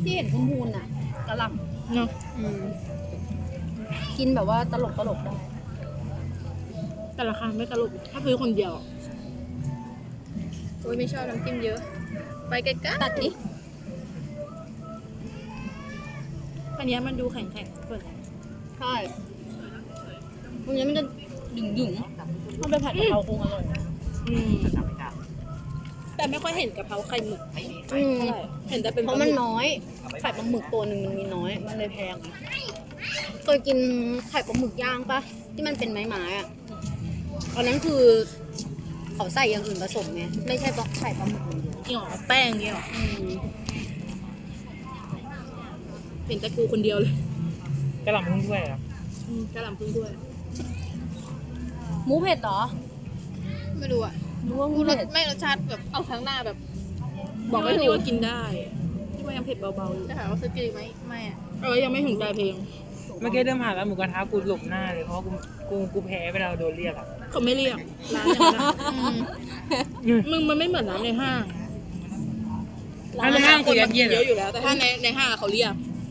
ที่เห็นคุณพูนอ่ะกระหล่ำเนาะกินแบบว่าตลกได้แต่ราคาไม่ตลกถ้าซื้อคนเดียวโอ้ยไม่ชอบน้ำจิ้มเยอะไปใกล้ๆตัดดิอันนี้มันดูแข็งเปิดใช่ตรงนี้มันจะหยุ่งต้องไปผัดกะเพราคงอร่อยแต่ไม่ค่อยเห็นกะเพราไข่หมึกเท่าไหร่เห็นแต่เป็นเพราะมันน้อยไข่ปลาหมึกตัวหนึ่งมันมีน้อยมันเลยแพงเคยกินไข่ปลาหมึกย่างปะที่มันเป็นไม้ๆอ่ะอันนั้นคือเขาใส่อย่างอื่นผสมไงไม่ใช่ไข่ปลาหมึกอย่างเดียวจริงหรอแป้งเงี้ยหรอเห็นแต่กูคนเดียวเลยกระหล่ำพึ่งด้วยอ่ะกระหล่ำพึ่งด้วยหมูเผ็ดเหรอไม่รู้อ่ะรู้ว่าหมูเผ็ดไม่รสชาติแบบเอาข้างหน้าแบบบอกไม่ถูกว่ากินได้ที่ว่ายังเผ็ดเบาๆจะถามว่าซื้อกินไหมไม่อ่ะยังไม่ถึงใจเพลงเมื่อกี้เดินผ่านร้านหมูกระทะกูหลบหน้าเลยเพราะกูแพ้เวลาโดนเรียกอ่ะเขาไม่เรียกร้านอย่างนั้นมึงมันไม่เหมือนร้านในห้างร้านในห้างคนเยอะอยู่แล้วแต่ถ้าในห้างเขาเรียก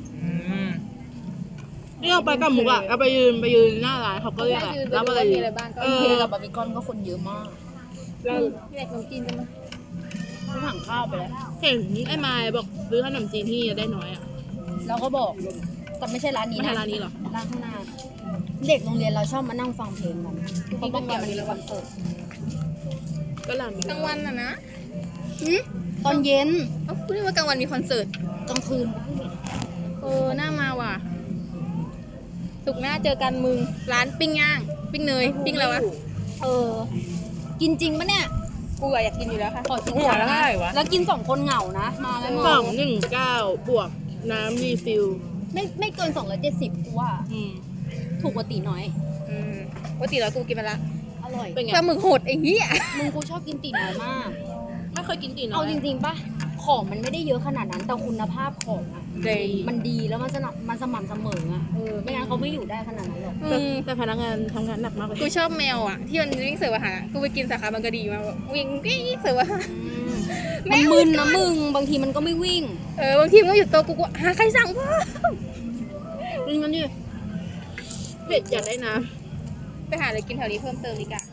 นี่เอาไปกับหมูอ่ะเอาไปยืนหน้าร้านเขาก็เรียกรับอะไรมีอะไรบ้างก็กับบาร์บีคอนก็คนเยอะมากแล้วอยากขนมจีนกันมั้ยเขาสั่งข้าวไปแล้วเห็นไอ้ไม้บอกซื้อขนมจีนที่ได้น้อยอ่ะเราก็บอกแต่ไม่ใช่ร้านนี้นะไม่ใช่ร้านนี้หรอร้านข้างหน้าเด็กโรงเรียนเราชอบมานั่งฟังเพลงกันเพราะบางวันมันมีคอนเสิร์ตก็หลังกลางวันนะตอนเย็นพูดว่ากลางวันมีคอนเสิร์ตกลางคืนน่ามาว่ะสุกหน้าเจอกันมึงร้านปิ้งย่างปิ้งเนยปิ้งอะไรวะกินจริงปะเนี่ยกูอยากกินอยู่แล้วค่ะขอกินแล้วนะแล้วกิน2 คนเหงานะมาแล้ว 219บวกน้ำรีฟิลไม่เกิน270กูว่าถูกกว่าตีน้อยปกติแล้วกูกินมาละอร่อยเป็นไงปลาหมึกโหดไอ้เหี้ยมึงกูชอบกินตีน้อยมากไม่เคยกินตีน้อยเอาจริงๆปะของมันไม่ได้เยอะขนาดนั้นแต่คุณภาพของอ่ะมันดีแล้วมันสม่ำเสมออ่ะไม่งั้นเขาไม่อยู่ได้ขนาดนั้นหรอกแต่พนักงานทำงานหนักมากเลยกูชอบแมวอ่ะที่มันวิ่งเสิร์ฟอาหารกูไปกินสาขาบางกะดีมาวิ่งเสิร์ฟอาหารมันมึนนะมึงบางทีมันก็ไม่วิ่งบางทีมันก็อยู่โต๊ะกูหาใครสั่งพ่อนี่มันนี่เผ็ดอยากได้น้ำไปหาอะไรกินแถวนี้เพิ่มเติมดีกว่า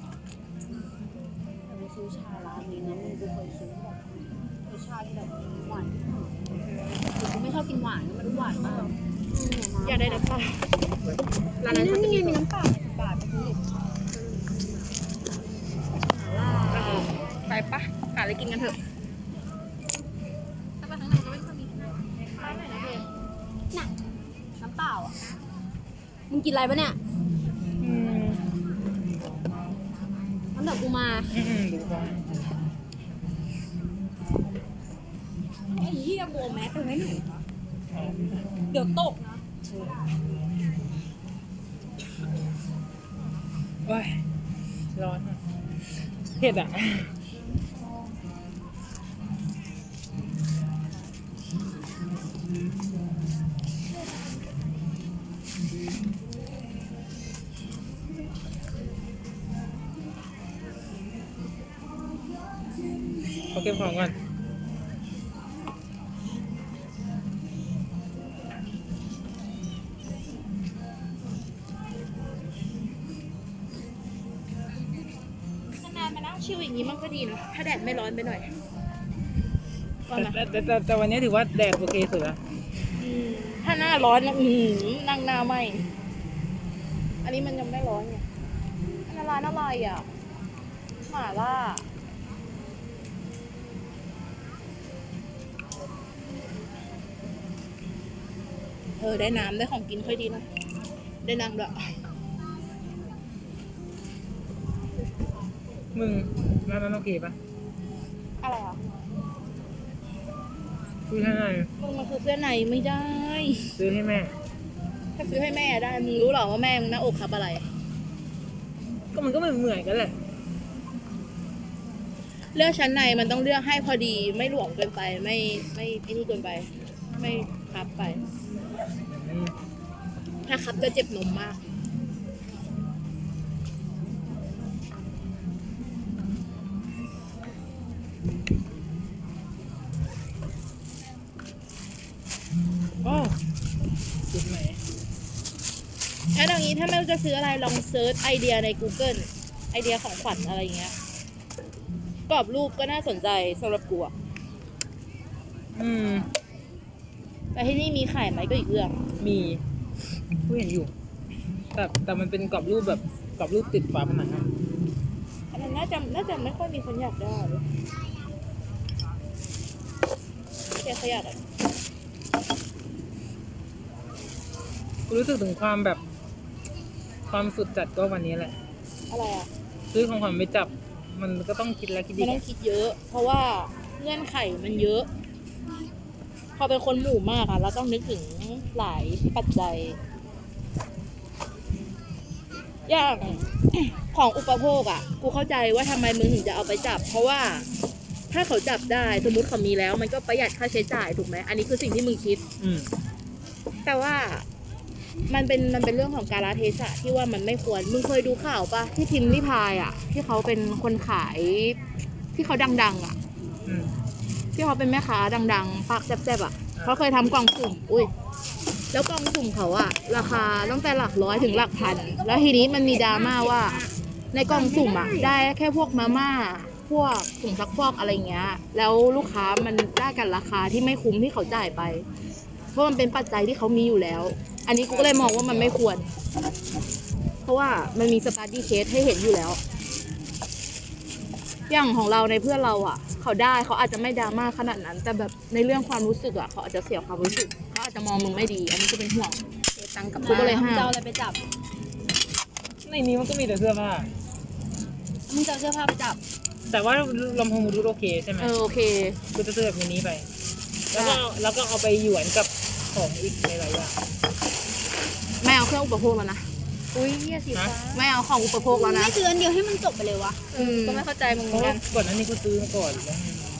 ไปซื้อชาร้านนี้นะมึงกูเคยซื้อแบบชาที่แบบหวานกูไม่ชอบกินหวานมันหวานมากอยากได้น้ำเปล่าร้านนั้นเขาจะมีน้ำเปล่าบาทไปปะหาอะไรกินกันเถอะถ้าไปข้างในก็ไม่ค่อยมีร้านไหนนะเพนน่ะน้ำเปล่าอ่ะมึงกินอะไรปะเนี่ยน้ำแบบกูมาไอ้เหี้ยโบแม็กซ์ไหมเดี๋ยวตกนะว้ายร้อนเผ็ดอ่ะขอเก็บของก่อนนานมานั่งชิวอย่างนี้มันก็ดีนะถ้าแดดไม่ร้อนไปหน่อยแต่วันนี้ถือว่าแดดโอเคสุดละถ้าหน้าร้อนนะนั่งหน้าไหมอันนี้มันยังไม่ร้อนไงร้านอะไรอ่ะหม่าล่าได้น้ำได้ของกินค่อยดีนะได้น้ำด้วยมึงนั้นโอเคปะอะไรอ่ะซื้อให้ไหนมึงมันคือเสื้อในไม่ได้ซื้อให้แม่ถ้าซื้อให้แม่ได้มึงรู้หรอว่าแม่มึงหน้าอกครับอะไรก็มันก็เหมือนกันแหละเลือกชั้นในมันต้องเลือกให้พอดีไม่หลวมเกินไปไม่ไอ้นี่เกินไปไม่คับไปถ้าคับจะเจ็บนมมากจุดไหนงั้นเอางี้ถ้าไม่รู้จะซื้ออะไรลองเซิร์ชไอเดียใน Google ไอเดียของขวัญอะไรเงี้ยกรอบรูปก็น่าสนใจสำหรับกูอะอืมแต่ที่นี่มีขายไหมก็อีกเรื่องมีกูเห็นอยู่ แต่มันเป็นกรอบรูปแบบกรอบรูปติดฝาผนังอะอันนั้นน่าจะไม่ค่อยมีคนอยากได้แกเขาอยากอะกูรู้สึกถึงความแบบ ความสุดจัดก็วันนี้แหละอะไรอะซื้อของขวัญไม่จับ มันก็ต้องคิดแล้วคิดมัอีนกต้องคิดเยอะ เพราะว่าเงื่อนไขมันเยอะ พอเป็นคนหมู่มากอะเราต้องนึกถึงหลายปัจจัย อย่าง ของอุปโภคอะกูเข้าใจว่าทำไมมึงถึงจะเอาไปจับ เพราะว่าถ้าเขาจับได้สมมติเขามีแล้ว มันก็ประหยัดค่าใช้จ่ายถูกไหมอันนี้คือสิ่งที่มึงคิดอืมแต่ว่ามันเป็นเรื่องของกาลเทศะที่ว่ามันไม่ควร มึงเคยดูข่าวปะที่พิมพ์ริพายอะที่เขาเป็นคนขายที่เขาดังๆอะอืมที่เขาเป็นแม่ค้าดังๆปากแซ่บๆอะเขาเคยทำกล่องสุ่มอุ้ยแล้วกล่องสุ่มเขาอะราคาตั้งแต่หลักร้อยถึงหลักพันแล้วทีนี้มันมีดราม่าว่า ในกล่องสุ่มอะได้แค่พวกมาม่าพวกถุงซักฟอกอะไรเงี้ยแล้วลูกค้ามันได้กันราคาที่ไม่คุ้มที่เขาจ่ายไป เพราะมันเป็นปัจจัยที่เขามีอยู่แล้ว อันนี้กูก็เลยมองว่ามันไม่ควร เพราะว่ามันมีสตาร์ดี้เคสให้เห็นอยู่แล้ว อย่างของเราในเพื่อนเราอ่ะ เขาได้เขาอาจจะไม่ดราม่าขนาดนั้น แต่แบบในเรื่องความรู้สึกอ่ะเขาอาจจะเสียความรู้สึกเขาอาจจะมองมึงไม่ดี อันนี้ก็เป็นห่วงเสียตังค์กับกูก็เลยห้ามจะเอาอะไรไปจับในนี้มันก็มีแต่เสื้อผ้ามึงจะเอาเสื้อผ้าไปจับแต่ว่าลำโพงบลูทูธโอเคใช่ไหมโอเคกูจะซื้อแบบนี้ไป แล้วก็เอาไปหยวนกับของอีกหลายๆอย่างไม่เอาเครื่องอุปโภคแล้วนะอุ้ยเหี้ยสีฟ้าไม่เอาของอุปโภคแล้วนะไม่ซื้ออันเดียวให้มันจบไปเลยวะก็ไม่เข้าใจมึงเหเพมือราะนว่ากันก่อนหน้านี้กูซื้อมาก่อนแล้ว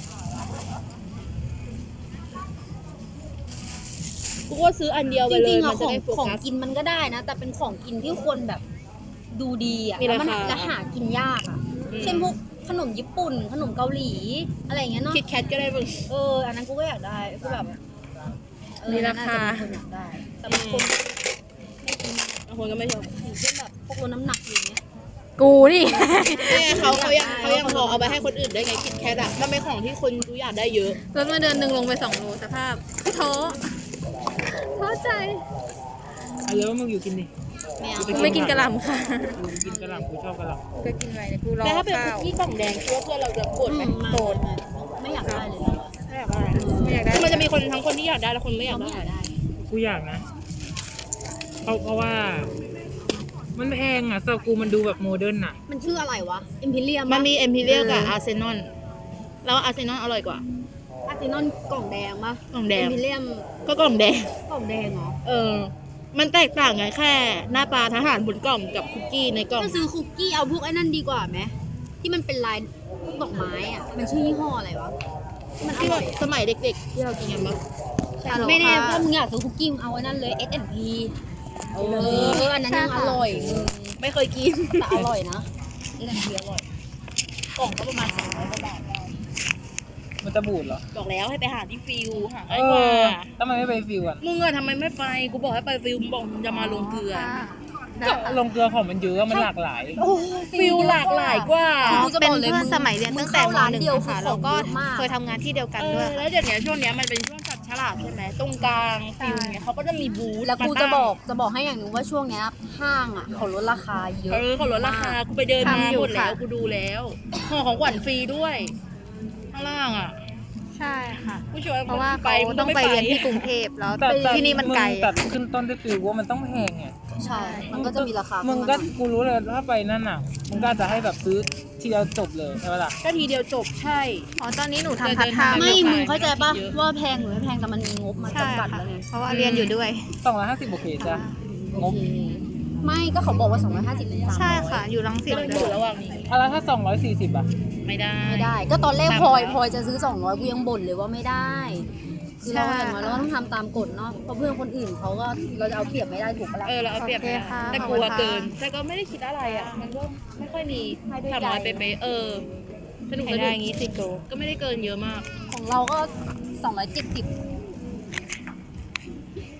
กูก็ซื้ออันเดียวไปจเลริยงๆมัอะนขจะองได้โฟของกัสกินมันก็ได้นะ แต่เป็นของกินที่ควรแบบดูดีอะมีราคาแล้วหากินยากอะเช่นพวกขนมญี่ปุ่น ขนมเกาหลีอะไรอย่างเงี้ยเนาะคิดแคทก็ได้มึงอันนั้นกูก็อยากได้คือแบบมีราคาน่จะเป็นคนอยากได้ แต่บางคนไม่กินบางคนก็ไม่ชอบอย่างเช่นแบบพวกลดน้ำหนักอย่างเงี้ยกูนี่เขายังพอเอาไปให้คนอื่นได้ไงคิดแคทอะมันเป็นของที่คนดูอยากได้เยอะลดมาเดือนหนึ่งลงไป2 โลสภาพท้อใจเอาเยอะมึงอยู่กินดิไม่เอากูไม่กินกระหล่ำค่ะกูกินกระหล่ำกูชอบกระหล่ำก็กินไปเนี่ยกูรอแต่ถ้าเป็นคุข้าก วกี้กล่องแดงคิดว่าเพื่อนเราจะโกรธไหมโกรธไม่อยากได้เลยไม่อยากได้ไม่อยากได้มันจะมีคนทั้งคนที่อยากได้และคนไม่อยากเราไม่ได้อยากได้กูอยากนะ เพราะว่า มันแพงอ่ะสำหรับกูมันดูแบบโมเดิร์นอ่ะมันชื่ออะไรวะ อิมพีเรียมมันมีเอ็มพีเรียกับอาร์เซนอลแล้วอาร์เซนอลอร่อยกว่าอาร์เซนอลกล่องแดงปะกล่องแดงอิมพีเรียมก็กล่องแดงกล่องแดงเหรอมันแตกต่างกันแค่หน้าปลาทหารบนกล่องกับคุกกี้ในกล่องถ้าซื้อคุกกี้เอาพวกไอ้นั่นดีกว่าไหมที่มันเป็นลายพวกดอกไม้อะมันชื่อยี่ห้ออะไรวะที่มันอที่แบร่อบ ยสมัยเด็กๆ ที่เรากินกันปะไม่แน่ถ้ามึงอยากซื้อคุกกี้มึงเอาไอ้นั่นเลย S&P อันนั้นยังอร่อยมึงไม่เคยกินแต่อร่อยนะ S&P อร่อย กล่องก็ประมาณ200กว่าบาทมันจะบูดเหรอบอกแล้วให้ไปหาที่ฟิลหาเอง่ายกว่าอทำไมไม่ไปฟิวอ่ะมึงอะทำไมไม่ไป กูบอกให้ไปฟิลมึงบอกมึงจะมาลงเกลือก็ลงเกลือของมันเยอะมันหลากหลายฟิลหลากหลายกว่ากูจะเป็นบอกเลยเพื่อนสมัยเรียนตั้งแต่มร้าน .1 เดียวค่ะคือแล้วก็ของเยอะมากเคยทำงานที่เดียวกันด้วยแล้วเดี๋ยวนี้ช่วงเนี้ยมันเป็นช่วงจับฉลากใช่ไหมตรงกลางฟิลเนี่ยเขาก็จะมีบูธแล้วกูมาจะตั้งบอกให้อย่างหนึงว่าช่วงเนี้ยห้างอ่ะเขาลดราคาเยอะเขาลดราคา กูไปเดินมาทำอยู่หมดแล้วค่ะกูดูแล้วห่อของขวัญฟรีด้วย ข้างล่างอ่ะใช่ค่ะผู้ช่วยเพราะว่าไปเขามึต้องไปเรียนที่กรุงเทพแล้วแต่ที่นี่มันไกลตัอะดขึ้นต้นด้วยฟิวว่ามันต้องแพงไงใช่ มันก็จะมีราคามึงก็กูรู้เลยถ้าไปนั่นน่ะ มึงก็จะให้แบบซื้อทีเดียวจบเลยใช่ปะล่ะก็ทีเดียวจบใช่อ๋อตอนนี้หนูทำพาร์ทไทม์ไม่อยู่มึงค่ะเข้าใจปะเยอะว่าแพงหรือไม่แพงแต่มันมีงบมาใช่จำกัดค่ะแล้วไงเพราะว่าเรียนอยู่ด้วย 250โอเคจ้ะงบไม่ก็เขาบอกว่า250เป็น300 ใช่ค่ะ อยู่รังสิตก็เลยอด้ยู่วยระหว่างนี้อะไรถ้า240อ่ะไม่ได้ไม่ได้ ก็ตอนแรก 300 พลอยจะซื้อ200กูยังบ่นเลยว่าไม่ได้คือเราอย่างน้อยเราก็ต้องทำตามกฎเนาะเพราะเพื่อนคนอื่นเขาก็เราจะเอาเปรียบไม่ได้ถูกปะล่ะเราเอาเปรียบไม่ได้โอเคค่ะแต่กลัวเกิน แต่ก็ไม่ได้คิดอะไรอ่ะ มันก็ไม่ค่อยมีให้ด้วยใจ 300เป๊ะสนุกให้สได้นุกอย่างงี้10 โลก็ไม่ได้เกินเยอะมากของเราก็270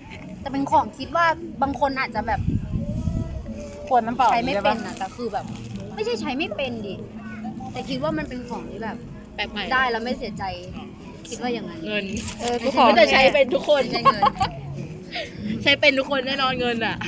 แต่เป็นของคิดว่าบางคนอาจจะแบบขวดน้ำเปล่าใช้ไม่ด้เป็ปะนอ่ะแต่คือแบบ ไม่ใช่ใช้ไม่เป็นดิแต่คิดว่ามันเป็นของที่แบบแปลกใหม่ได้แล้วไม่เสียใจ คิดว่าอย่างนั้นเงินกูขอแต่ใช้เป็นทุกคนไม่ใช่เงินใช้เป็นทุกคนแน่นอนเงินอ่ะ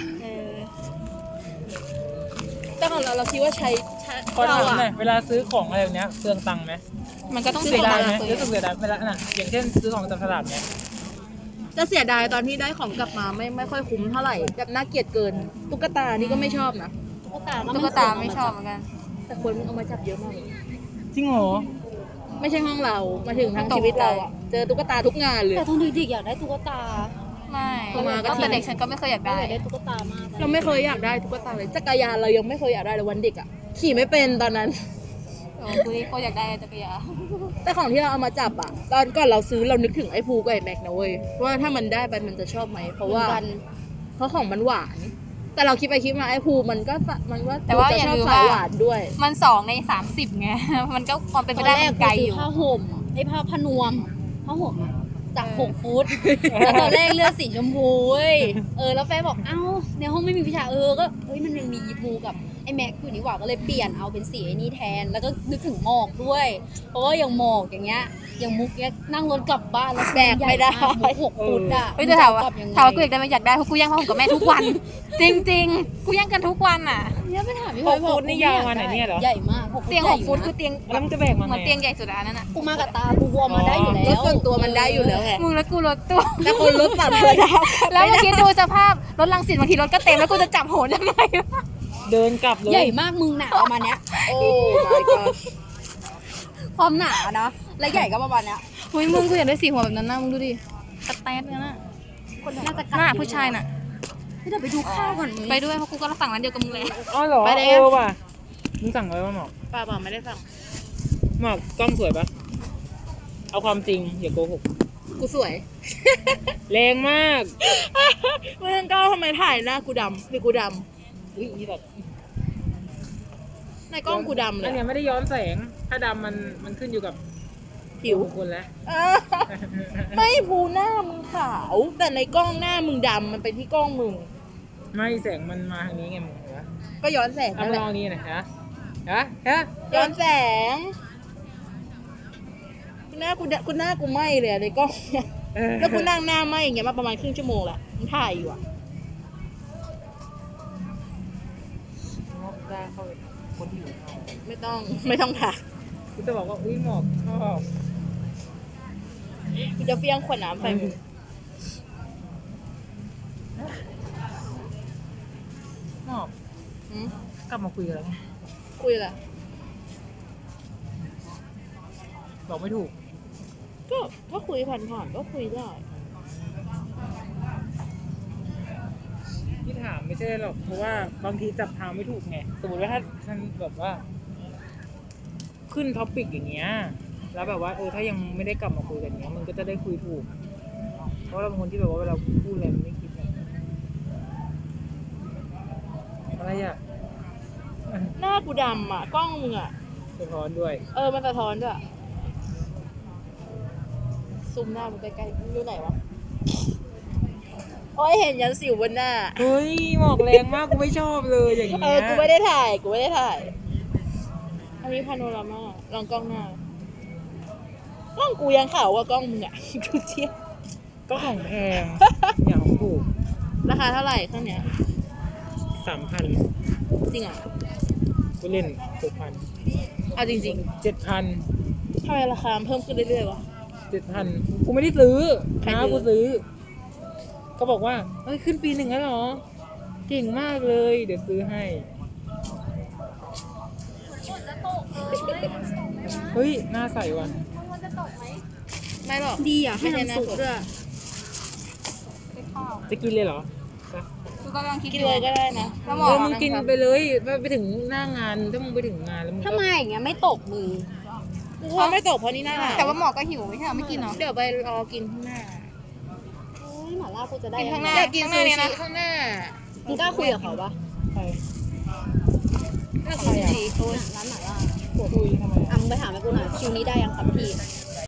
แต่ของเราคิดว่าใช้ขอถามหน่อะอยเวลาซื้อของอะไรแบบเนี้ยเปลืองตังค์ไหมมันก็ต้องเสียดายไหมตัวรู้สึกเสียดายเวลาน่ะอย่างเช่นซื้อของจากตลาดเนี้ยจะเสียดายตอนที่ได้ของกลับมาไม่ค่อยคุ้มเท่าไหร่แบบน่าเกลียดเกินตุ๊กตานี่ก็ไม่ชอบนะตุ๊กตาตุ๊กตาไม่ชอบเหมือนกันแต่คนเอามาจับเยอะมากเลยจริงเหรอไม่ใช่ห้องเรามาถึงทั้งชีวิตเราอะเจอตุ๊กตาทุกงานเลยแต่ตอนเด็กๆอยากได้ตุ๊กตาไม่เอามาก็ตั้งแต่เด็กฉันก็ไม่เคยอยากก็ได้อยากได้ตุ๊กตามากเราไม่เคยอยากได้ตุ๊กตาเลยจักรยานเรายังไม่เคยอยากได้เลยวันเด็กอะขี่ไม่เป็นตอนนั้นโอ้กูนี่โคตรอยากได้จักรยานแต่ของที่เราเอามาจับอะตอนก่อนเราซื้อเรานึกถึงไอ้ภูกับไอ้แม็กนะเว้ยว่าถ้ามันได้ไปมันจะชอบไหมเพราะว่ากันเพราะของมันหวาน แต่เราคิดไปคิดมาไอ้ภูมันก็แต่ว่าจะอย่าชอบลืมสายว่าหวานด้วยมัน2 ใน 30ไง มันก็ความเป็นตไปอนได้แรมักนไกลซื้อยู่ผ้าห่มไอ้ผ้านวมผ้าห่มอะจาก6 ฟุตแล้วตอนแรกเลือกสีชมพูเว้ยแล้วแฟนบอกเอ้าในห้องไม่มีวิชาก็เฮ้ยมันยังมียีพูกับไอ้แม็กอยู่นี่หว่าก็เลยเปลี่ยนเอาเป็นสีไอ้นี่แทน แล้วก็นึกถึงหมอกด้วย เพราะว่าอย่างหมอกอย่างเงี้ยอย่างมุกเนี้ยนั่งรถกลับบ้านแล้วแบกไม่ได้มุก6 ฟุตอ่ะเฮ้ยแต่ถามว่าจะกลับยังไงถามว่ากูอยากได้ไหมอยากได้เพราะกูแย่งผ้าห่มกับแม่ทุกวัน จริงๆ กูแย่งกันทุกวันอ่ะเนี่ยไปถามพี่หพลอยกบอกฟุตนี่ยาวมาไหนเนี่ยเหรอใหญ่มาก6 ฟุตเตียงใหญ่ 6 ฟุตนะคือเตียงแล้วมันจะแบกมาเหมือนไงเตียงใหญ่สุดอันนั้นอ่ะกูมากับตากูวอร์มมาได้อยู่รแล้ถวส่วนตัวมันได้อยู่แล้วไงมึงแล้วกูรถตู้แต่คนรถสามธรรมดาแล้วเมื่อกี้ดูสภาพรถลังสิตบางทีรถก็เต็มแล้วกูจะจับโหนยังไงวะเดินกลับเลยใหญ่มากมึงหนาประมาณเนี้ยโอ้ my god ความหนานะและใหญ่ก็ประมาณเนี้ยเฮ้ยมึงกูอยากได้สีหัวแบบนั้นนะมึงดูดิตะแต๊ดเนี่ยนะคนน่าจะกัดหน้าผู้ชายน่ะเดี๋ยวไปดูข้าวก่อนมึงไปด้วยเพราะกูก็สั่งร้านเดียวกับมึงเลยอ๋อเหรอไปเลยอะว่ะมึงสั่งอะไรวะหมอกป้าไม่ได้สั่งหมอกกล้องสวยปะเอาความจริงอย่าโกหกกูสวยแรงมากเมื่อก็ทำไมถ่ายหน้ากูดำหรือกูดอุ้ยแบบำในกล้องกูดำเลอัยนเนี้ยไม่ได้ย้อนแสง ถ้าดำมันขึ้นอยู่กับผิวบุคคนแล้วไม่ภูหน้ามึงขาว แต่ในกล้องหน้ามึงดำมันเป็นที่กล้องมึงไม่แสงมันมาทางนี้ไงมึงเห็นปะก็ย้อนแสงเอานั่นแหลละองนี้หนะฮะฮะย้อนแสงหน้ากูไหม้เลยอะในกล้องเนี่ยเออแล้วกูนั่งหน้าไหม้อย่างเงี้ยมาประมาณครึ่งชั่วโมงแหละมึงถ่ายอยู่อะได้เข้าไปคนที่อยู่ข้างไม่ต้องถ่ายกูจะบอกว่าอุ้ยหมอกชอบกูจะเฟี้ยงขวดน้ำใส่มึงหมอกหืมกลับมาคุยกันแล้วคุยอะไรบอกไม่ถูกก็ถ้าคุยผ่านๆก็คุยได้ที่ถามไม่ใช่หรอกเพราะว่าบางทีจับทางไม่ถูกไงสมมติว่าถ้าฉันแบบว่า ขึ้นท็อปิกอย่างเงี้ยแล้วแบบว่าถ้ายังไม่ได้กลับมาคุยกันเงี้ยมันก็จะได้คุยถูก เพราะเราเป็นคนที่แบบว่าเวลาพูดอะไรมันไม่คิดไงอะไรอ่ะหน้ากูดำอ่ะกล้องมึงอ่ะสะท้อนด้วยมันสะท้อนด้วยซูมหน้ามึงใกล้ๆมึงอยู่ไหนวะโอ้ยเห็นยันสิวบนหน้าเฮ้ยหมอกแรงมากกูไม่ชอบเลยอย่างเงี้ยกูไม่ได้ถ่ายอันนี้พาโนรามาลองกล้องหน้า กล้องกูยังขาวกว่ากล้องมึงอ่ะ ดูเทียบก็ของแพง อย่างของถูกราคาเท่าไหร่เครื่องเนี้ย 3,000 จริงเหรอกูเล่น6,000 เอาจริง 7,000 ๆทำไมราคาเพิ่มขึ้นเรื่อยๆวะ 7,000กูไม่ได้ซื้อใครนะซื้อกูซื้อ ก็บอกว่าเฮ้ยขึ้นปี 1แล้วเหรอ เก่งมากเลยเดี๋ยวซื้อให้ เฮ้ยหน้าใสว่ะไม่หรอกดีอ่ะให้น้ำซุปด้วยจะกินเลยเหรอกูก็กำลังคิดกินเลยก็ได้นะแล้วหมอมึงกินไปเลยไปถึงหน้างานถ้ามึงไปถึงงานแล้วมึงถ้าก็มาอย่างเงี้ยไม่ตกมือกูว่าไม่ตกเพราะนี่หน้าหนาวแต่ว่าหมอก็หิวไม่ใช่เหรอไม่กินเนาะเดี๋ยวไปรอกินข้างหน้าโอ้ยหม่าล่ากูจะได้กินข้างหน้าอยากกินซูชิข้างหน้ามึงกล้าคุยกับเขาปะใครน่าซูชิโอ้ยร้านหม่าล่าคุยทำไมอ่ะมึงไปถามให้กูหน่อยคิวนี้ได้ยังครับพี่